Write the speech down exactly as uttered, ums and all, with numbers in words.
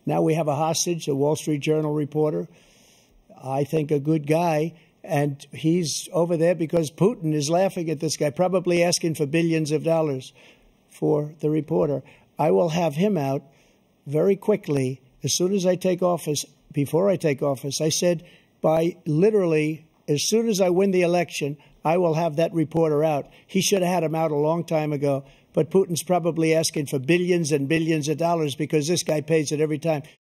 Now we have a hostage, a Wall Street Journal reporter, I think a good guy, and he's over there because Putin is laughing at this guy, probably asking for billions of dollars for the reporter. I will have him out very quickly as soon as I take office. Before I take office, I said by literally as soon as I win the election, I will have that reporter out. He should have had him out a long time ago, but Putin's probably asking for billions and billions of dollars because this guy pays it every time.